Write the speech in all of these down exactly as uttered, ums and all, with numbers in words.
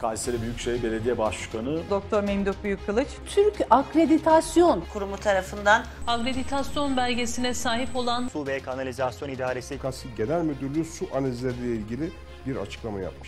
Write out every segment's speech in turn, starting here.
Kayseri Büyükşehir Belediye Başkanı Doktor Memduh Büyükkılıç, Türk Akreditasyon Kurumu tarafından akreditasyon belgesine sahip olan Su ve Kanalizasyon İdaresi KASİ Genel Müdürlüğü su analizleriyle ilgili bir açıklama yapmış.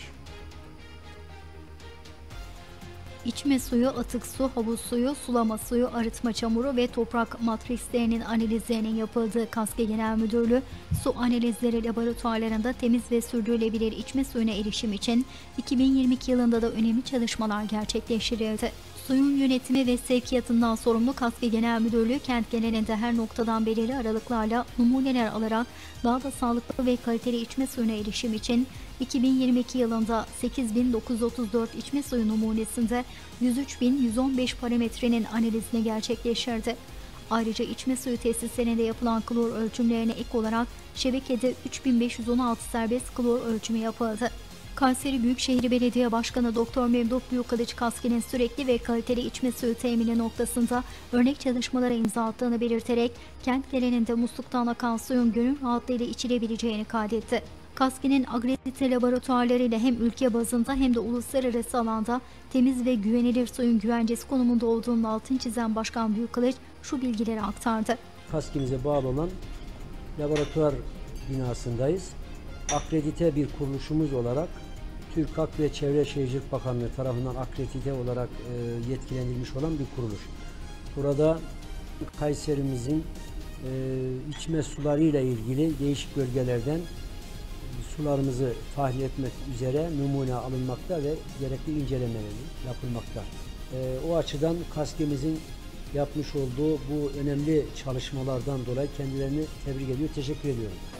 İçme suyu, atık su, havuz suyu, sulama suyu, arıtma çamuru ve toprak matrislerinin analizlerinin yapıldığı KASİ Genel Müdürlüğü, su analizleri laboratuvarlarında temiz ve sürdürülebilir içme suyuna erişim için iki bin yirmi iki yılında da önemli çalışmalar gerçekleştirildi. Suyun yönetimi ve sevkiyatından sorumlu KASİ Genel Müdürlüğü, kent genelinde her noktadan belirli aralıklarla numuneler alarak daha da sağlıklı ve kaliteli içme suyuna erişim için iki bin yirmi iki yılında sekiz bin dokuz yüz otuz dört içme suyu numunesinde yüz üç bin yüz on beş parametrenin analizini gerçekleştirdi. Ayrıca içme suyu tesislerinde yapılan klor ölçümlerine ek olarak şebekede üç bin beş yüz on altı serbest klor ölçümü yapıldı. Kayseri Büyükşehir Belediye Başkanı Doktor Memduh Büyükkılıç, KASİ'nin sürekli ve kaliteli içme suyu temini noktasında örnek çalışmalara imza attığını belirterek kent genelinde musluktan akan suyun gönül rahatlığıyla içilebileceğini kaydetti. KASİ'nin akredite laboratuvarlarıyla hem ülke bazında hem de uluslararası alanda temiz ve güvenilir suyun güvencesi konumunda olduğunun altını çizen Başkan Büyükkılıç şu bilgileri aktardı. KASİ'mize bağlı olan laboratuvar binasındayız. Akredite bir kuruluşumuz olarak Türk Hak ve Çevre Şehircilik Bakanlığı tarafından akredite olarak e, yetkilendirilmiş olan bir kuruluş. Burada Kayserimizin e, içme sularıyla ilgili değişik bölgelerden sularımızı tahlil etmek üzere numune alınmakta ve gerekli incelemeleri yapılmakta. E, o açıdan KASİ'mizin yapmış olduğu bu önemli çalışmalardan dolayı kendilerini tebrik ediyor, teşekkür ediyorum.